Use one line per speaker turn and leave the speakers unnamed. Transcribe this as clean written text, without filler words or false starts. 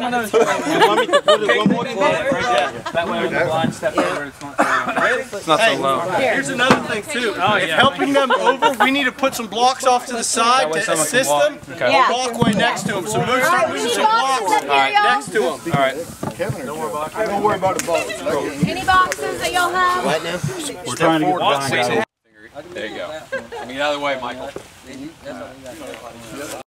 someone knows. You want me to put it one more time? That way when the blind step over, it's not so low.
Here's another thing too. If helping them over, we need to put some blocks off to the side to assist them. Walkway next to them. So move, start moving some blocks next to them.
All right.
Don't worry about the box.
Any boxes that y'all have?
Right now?
We're trying to get the blind guy.
There you go. I mean, out of the way, Michael.